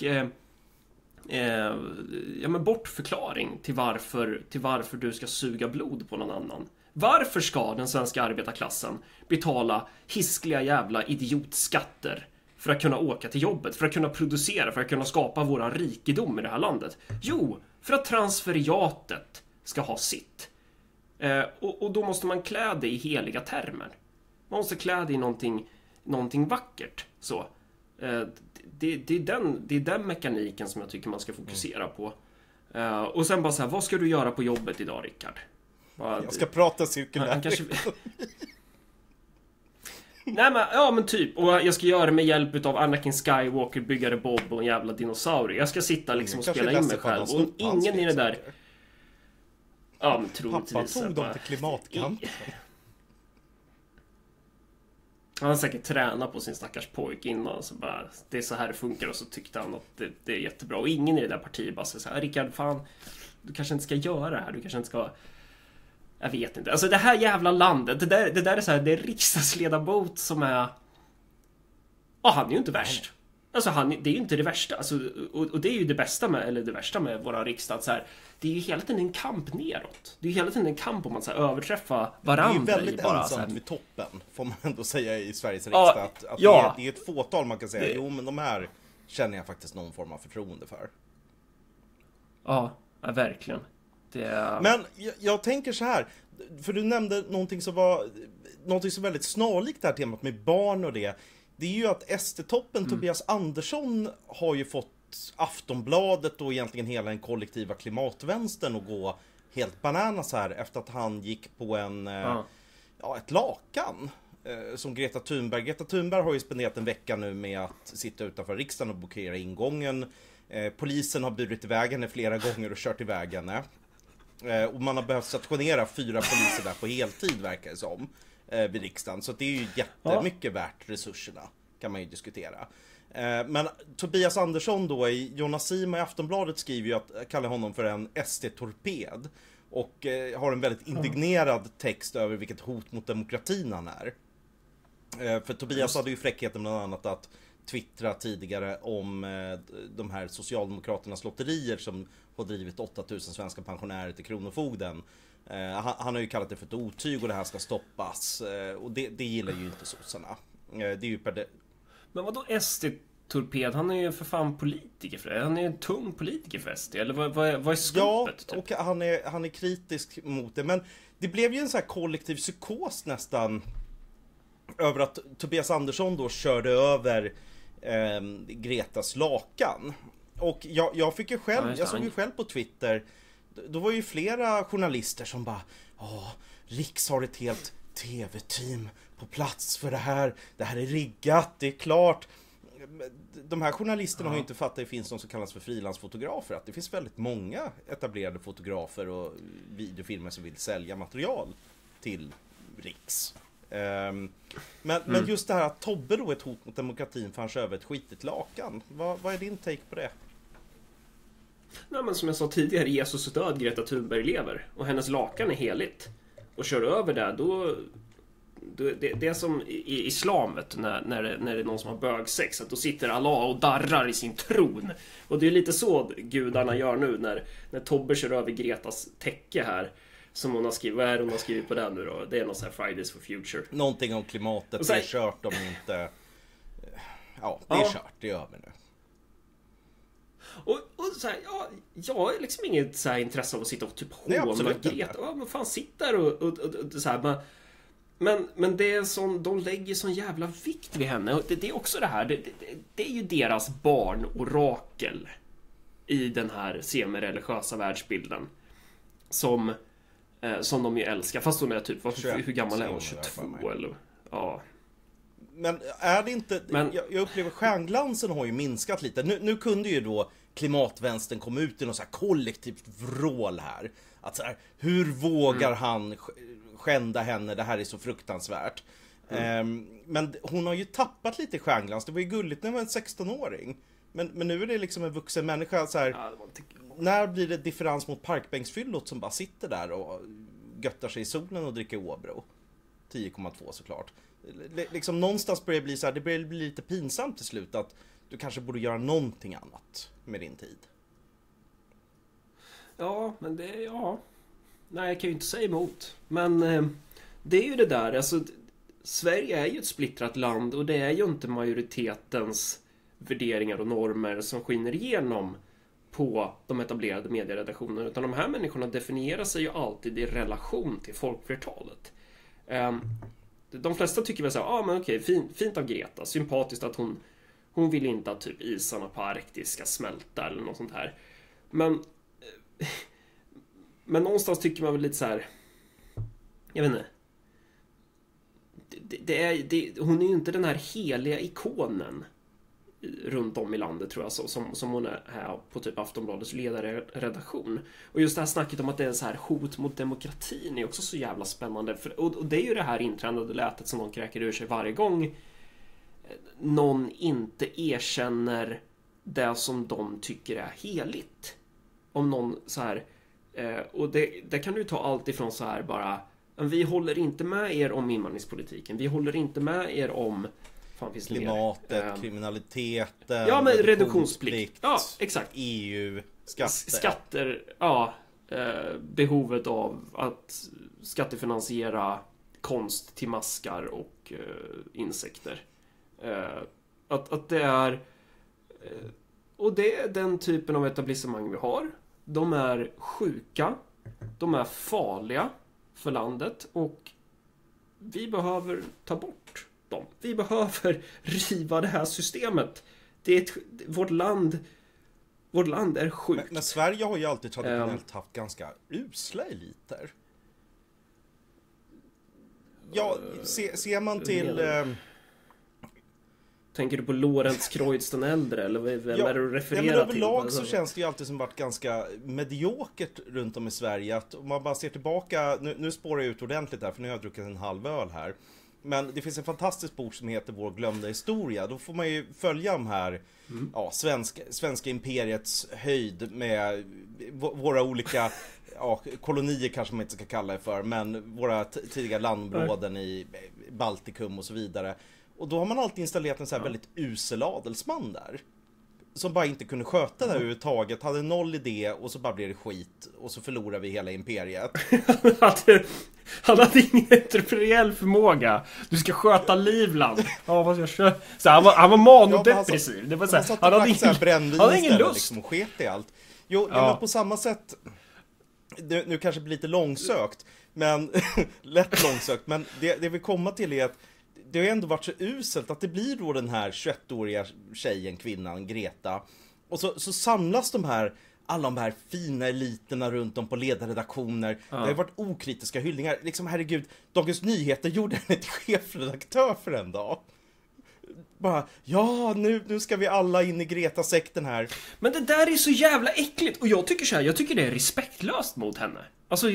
bortförklaring till varför du ska suga blod på någon annan. Varför ska den svenska arbetarklassen betala hiskliga jävla idiotskatter för att kunna åka till jobbet, för att kunna producera, för att kunna skapa våran rikedom i det här landet? Jo, för att transferiatet ska ha sitt. Och då måste man klä det i heliga termer. Man måste klä det i någonting vackert. Så. Det är den mekaniken som jag tycker man ska fokusera på. Och sen bara så här, vad ska du göra på jobbet idag, Rickard? Jag ska prata cirkulärt. Nej men, ja men typ. Och jag ska göra det med hjälp av Anakin Skywalker, byggare Bob och en jävla dinosaurie. Jag ska sitta liksom och spela in mig själv. Och ingen i det där... Ja men troligtvis. Pappa tog dem till klimatkampen. Han har säkert tränat på sin stackars pojk innan. Så bara, det är så här det funkar. Och så tyckte han att det är jättebra. Och ingen i det där partiet bara så här, Rickard, fan, du kanske inte ska göra det här. Du kanske inte ska... Jag vet inte. Alltså det här jävla landet. Det där är så här, det är riksdagsledamot som är... Ja, han är ju inte värst. Alltså det är ju inte det värsta. Alltså, och det är ju det bästa med, eller det värsta med våra riksdag. Så här, det är ju hela tiden en kamp neråt. Det är ju hela tiden en kamp om att så här, överträffa varandra. Det är ju väldigt bara, ensamt så här, vid toppen, får man ändå säga i Sveriges riksdag. Att det är ett fåtal man kan säga, jo men de här känner jag faktiskt någon form av förtroende för. Ja, verkligen. Men jag tänker så här, för du nämnde någonting som var väldigt snarlikt det här temat med barn och det. Det är ju att SD-toppen Tobias Andersson har ju fått Aftonbladet och egentligen hela den kollektiva klimatvänstern att gå helt bananas här efter att han gick på ett lakan som Greta Thunberg. Greta Thunberg har ju spenderat en vecka nu med att sitta utanför riksdagen och blockera ingången. Polisen har burit iväg henne flera gånger och kört iväg henne. Och man har behövt stationera 4 poliser där på heltid, verkar det som, vid riksdagen. Så det är ju jättemycket värt resurserna, kan man ju diskutera. Men Tobias Andersson då i Jonas Sima i Aftonbladet skriver ju kallar honom för en SD-torped. Och har en väldigt indignerad text över vilket hot mot demokratin han är. För Tobias hade ju fräckheten bland annat att twittra tidigare om de här Socialdemokraternas lotterier som har drivit 8000 svenska pensionärer till Kronofogden. Han har ju kallat det för ett otyg och det här ska stoppas. Och det gillar ju inte sossarna. Det är ju Men vadå SD-torped? Han är ju för fan politiker för det. Han är ju en tung politiker för SD. Eller vad är skopet? Ja, och han är kritisk mot det. Men det blev ju en sån här kollektiv psykos nästan över att Tobias Andersson då körde över Gretas lakan. Och jag fick ju själv, jag såg ju själv på Twitter, då var ju flera journalister som bara, Riks har ett helt tv-team på plats för det här är riggat, det är klart. De här journalisterna har ju inte fattat att det finns något som kallas för frilansfotografer, att det finns väldigt många etablerade fotografer och videofilmer som vill sälja material till Riks. Men just det här att Tobbe då är ett hot mot demokratin för han kör över ett skitigt lakan. Vad är din take på det? Nej, men som jag sa tidigare, Jesus död, Greta Thunberg lever. Och hennes lakan är heligt. Och kör över där, då det är som i islamet när det är någon som har bögsex, att då sitter Allah och darrar i sin tron. Och det är lite så gudarna gör nu när Tobbe kör över Gretas täcke här. Som hon har skrivit, vad är det hon har skrivit på den nu då? Det är någon sån här Fridays for Future. Någonting om klimatet, det är kört om inte... Ja, det är kört, det gör vi nu. Och så här, jag har liksom inget så här intresse av att sitta och typ håna Greta. Men fan, sitt där och så här, men det är sån, de lägger sån jävla vikt vid henne. Och det är också det här, det är ju deras barnorakel i den här semi-religiösa världsbilden. Som de ju älskar. Fast hon är typ, hur gammal är hon? 22 eller... Ja. Men är det inte... Jag upplever stjärnglansen har ju minskat lite. Nu kunde ju då klimatvänstern komma ut i något så här kollektivt vrål här. Att så här, hur vågar han skända henne? Det här är så fruktansvärt. Men hon har ju tappat lite stjärnglans. Det var ju gulligt när hon var en 16-åring. Men nu är det liksom en vuxen människa så här... När blir det differens mot parkbänksfyllot som bara sitter där och göttar sig i solen och dricker Åbro. 10,2 såklart. Liksom någonstans börjar det bli så här, det börjar bli lite pinsamt till slut att du kanske borde göra någonting annat med din tid. Ja, men det, ja. Nej, jag kan ju inte säga emot. Men det är ju det där, alltså Sverige är ju ett splittrat land och det är ju inte majoritetens värderingar och normer som skiner igenom på de etablerade medieredaktionerna, utan de här människorna definierar sig ju alltid i relation till folkflertalet. De flesta tycker väl så här, men okej, fint av Greta, sympatiskt att hon vill inte att typ isarna på Arktis ska smälta eller något sånt här. Men någonstans tycker man väl lite så här, jag vet inte. Hon är ju inte den här heliga ikonen runt om i landet, tror jag, som hon är här på typ Aftonbladets ledarredaktion. Och just det här snacket om att det är så här hot mot demokratin är också så jävla spännande. Och det är ju det här intränade lätet som någon kräker ur sig varje gång någon inte erkänner det som de tycker är heligt. Om någon så här, och det kan du ta allt ifrån så här bara, vi håller inte med er om invandringspolitiken, vi håller inte med er om klimatet, kriminaliteten, ja, men reduktionsplikt, ja, exakt, EU, skatter, ja, behovet av att skattefinansiera konst till maskar och insekter, att det är, och det är den typen av etablissemang vi har. De är sjuka, de är farliga för landet och vi behöver ta bort dem. Vi behöver riva det här systemet. Vårt land är sjukt. Men Sverige har ju alltid traditionellt haft ganska usla eliter. Ja, ser man till... Tänker du på Lorentz Kreutz den äldre, eller vem är det du refererar till? Men överlag så känns det ju alltid som varit ganska mediokert runt om i Sverige. Att om man bara ser tillbaka, nu spårar jag ut ordentligt här, för nu har jag druckit en halv öl här. Men det finns en fantastisk bok som heter Vår glömda historia. Då får man ju följa de här svenska imperiets höjd med våra olika kolonier, kanske man inte ska kalla det för, men våra tidiga landområden i Baltikum och så vidare. Och då har man alltid installerat en så här väldigt usel adelsman där, som bara inte kunde sköta det här överhuvudtaget, hade noll idé och så bara blev det skit och så förlorar vi hela imperiet. Han hade ingen entreprenöriell förmåga. Du ska sköta Livland. Ja, vad jag kör. Så han var manodepressiv. Det var så här, han hade ingen lust liksom, och sket i allt. Jo, men på samma sätt, nu kanske blir lite långsökt, men lätt långsökt, men det vi kommer till är att det har ändå varit så uselt att det blir då den här 21-åriga tjejen, kvinnan, Greta. Och så samlas alla de här fina eliterna runt om på ledarredaktioner. Det har varit okritiska hyllningar. Liksom, herregud, Dagens Nyheter gjorde henne till chefredaktör för en dag. Bara, ja, nu ska vi alla in i Greta-sekten här. Men det där är så jävla äckligt. Och jag tycker så här, jag tycker det är respektlöst mot henne. Alltså,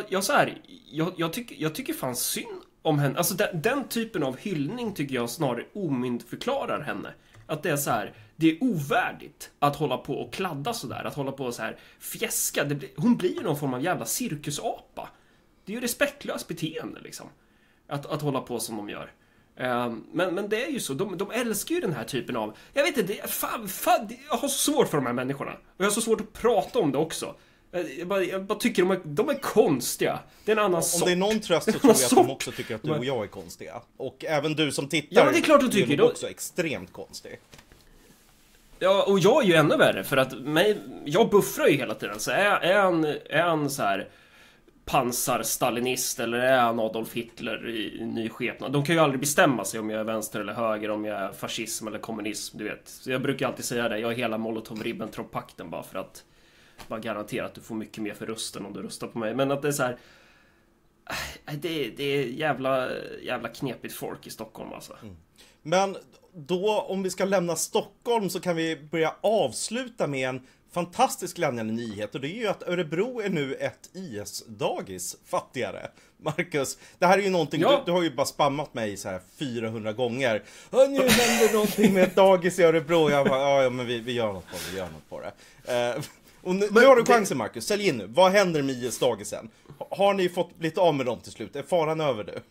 jag tycker fan synd om henne. Alltså den typen av hyllning tycker jag snarare omyndigförklarar henne. Att det är så här, det är ovärdigt att hålla på och kladda så där, att hålla på och så här fjäska. Hon blir ju någon form av jävla cirkusapa. Det är ju respektlöst beteende liksom. Att hålla på som de gör. Men det är ju så, de älskar ju den här typen av, jag vet inte, fan, jag har så svårt för de här människorna. Och jag har så svårt att prata om det också. Jag bara tycker de är konstiga. Det är en annan sak. Om det är någon tröst så tror jag att de också tycker att du och jag är konstiga. Och även du som tittar. Ja, men det är klart du tycker. Du är också extremt konstig. Ja, och jag är ju ännu värre. För att jag buffrar ju hela tiden. Så är han så här pansarstalinist, eller är han Adolf Hitler i ny skepnad? De kan ju aldrig bestämma sig om jag är vänster eller höger, om jag är fascism eller kommunism, du vet. Så jag brukar alltid säga det. Jag är hela Molotov-Ribbentrop-pakten bara för att man garanterar att du får mycket mer för rösten om du röstar på mig. Men att det är så här, det är jävla knepigt folk i Stockholm alltså. Men då, om vi ska lämna Stockholm, så kan vi börja avsluta med en fantastisk glädjande nyhet. Och det är ju att Örebro är nu ett IS-dagis fattigare. Marcus, det här är ju någonting, du har ju bara spammat mig så här 400 gånger. Nu händer någonting med ett dagis i Örebro. Jag bara, ja men vi gör något på det, Och nu har du chansen, Marcus, sälj in nu. Vad händer med IS Dagisen? Har ni fått lite av med dem till slut? Är faran över nu?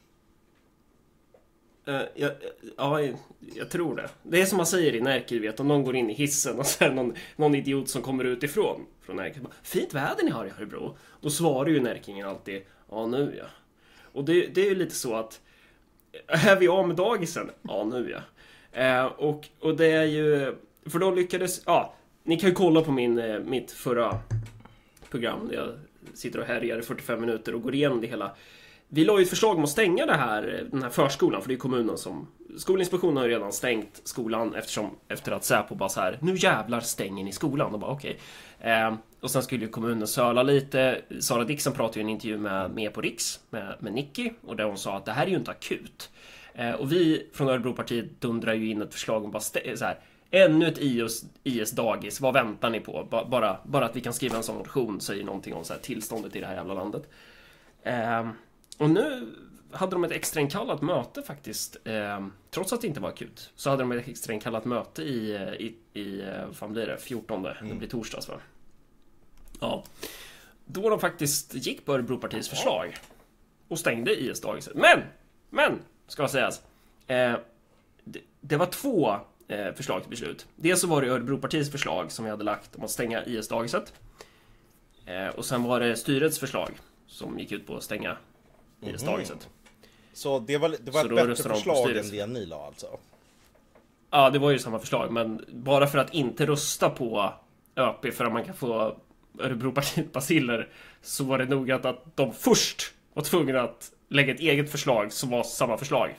Jag tror det. Det är som man säger i Närke, vet, om någon går in i hissen och så är det någon idiot som kommer utifrån från Närke. Fint väder ni har i Örebro. Då svarar ju närkingen alltid, ja nu ja. Och det är ju lite så att, är vi av med dagisen? Ja nu ja. Och det är ju, för då lyckades, ni kan ju kolla på mitt förra program där jag sitter och härjar i 45 minuter och går igenom det hela. Vi la ju ett förslag om att stänga den här förskolan, för det är kommunen som... Skolinspektionen har ju redan stängt skolan efter att Säpo bara så här, nu jävlar stänger ni skolan. Och bara okej. Och sen skulle ju kommunen söla lite. Sara Dixon pratade ju i en intervju med på Riks med Nicky, och där hon sa att det här är ju inte akut. Och vi från Örebropartiet dundrar ju in ett förslag om bara så här, ännu ett IS-dagis, vad väntar ni på? Bara att vi kan skriva en sån motion säger någonting om så här, tillståndet i det här jävla landet. Och nu hade de ett extrainkallat möte faktiskt, trots att det inte var akut. Så hade de ett extrainkallat möte i vad blir det, 14, det blir torsdags va? Ja. Då de faktiskt gick på Örebropartiets förslag och stängde IS-dagiset. Men, ska sägas, det var 2 förslag till beslut. Dels så var det Örebropartiets förslag som vi hade lagt om att stänga IS-dagiset. Och sen var det styrets förslag som gick ut på att stänga IS-dagiset. Så det var ett bättre förslag än det ni la alltså? Ja, det var ju samma förslag, men bara för att inte rösta på ÖP för att man kan få Örebropartiet baciller, så var det nog att de först var tvungna att lägga ett eget förslag som var samma förslag.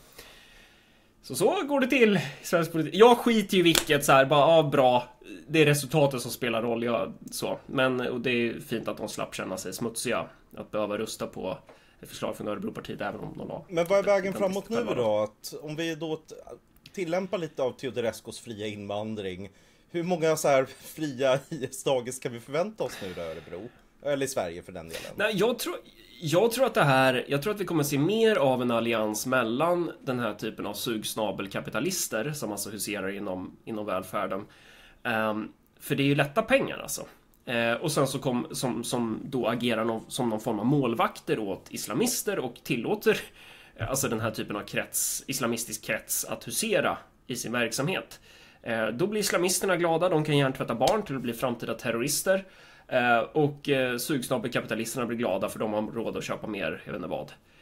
Så går det till i svensk politik. Jag skiter ju vilket så här, bara bra. Det är resultatet som spelar roll, och det är fint att de slapp känna sig smutsiga att behöva rösta på ett förslag från Örebropartiet även om de har. Men vad är vägen framåt nu då? Att om vi då tillämpar lite av Teodorescus fria invandring, hur många så här fria IS-dagis ska vi förvänta oss nu då i Örebro? Eller i Sverige för den delen? Nej, jag tror att vi kommer se mer av en allians mellan den här typen av sugsnabelkapitalister som alltså huserar inom välfärden. För det är ju lätta pengar alltså. Och sen så som då agerar som någon form av målvakter åt islamister och tillåter alltså den här typen av islamistisk krets att husera i sin verksamhet. Då blir islamisterna glada, de kan hjärntvätta barn till att bli framtida terrorister. Och sugsnabelkapitalisterna blir glada för de har råd att köpa mer, jag vet inte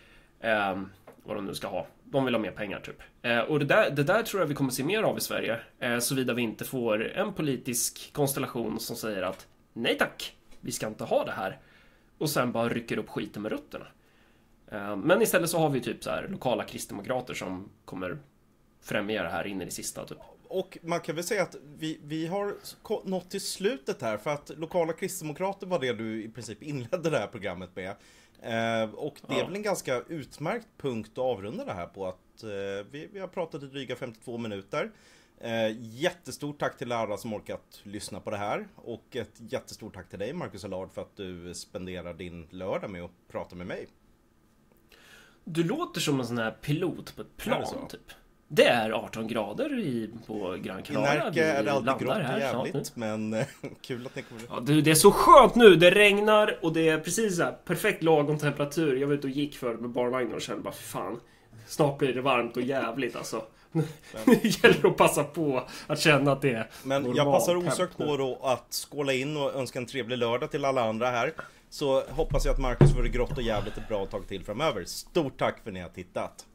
vad de nu ska ha. De vill ha mer pengar typ. Och det där tror jag vi kommer se mer av i Sverige, såvida vi inte får en politisk konstellation som säger att nej tack, vi ska inte ha det här, och sen bara rycker upp skiten med rötterna. Men istället så har vi typ så här lokala kristdemokrater som kommer främja det här in i det sista typ. Och man kan väl säga att vi har nått till slutet här, för att lokala kristdemokrater var det du i princip inledde det här programmet med. Och det är väl en ganska utmärkt punkt att avrunda det här på, att vi har pratat i dryga 52 minuter. Jättestort tack till alla som orkat lyssna på det här, och ett jättestort tack till dig, Marcus Allard, för att du spenderar din lördag med att prata med mig. Du låter som en sån här pilot på ett plan typ. Det är 18 grader på Gran Canaria. I Närke är det alltid grått och jävligt, men kul att ni kommer. Ja, det är så skönt nu, det regnar och det är precis så här perfekt lagom temperatur. Jag var ute och gick för med barnvagnen och kände bara fan, snart blir det varmt och jävligt alltså. Det gäller att passa på att känna att det är men normalt. Jag passar osökt på då att skåla in och önska en trevlig lördag till alla andra här. Så hoppas jag att Marcus får det grått och jävligt ett bra tag till framöver. Stort tack för att ni har tittat.